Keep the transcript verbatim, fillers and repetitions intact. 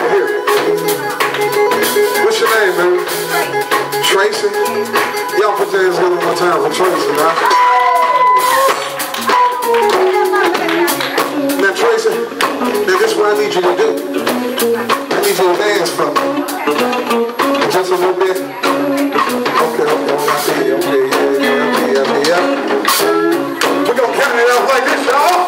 right here. What's your name, man? Tracy. Y'all put your hands together one more time for Tracy, now. Now, Tracy, now this is what I need you to do. I need you to dance for me. Just a little bit. Okay, okay, okay, okay, yeah, yeah, yeah, yeah. We're gonna count it out like this, y'all.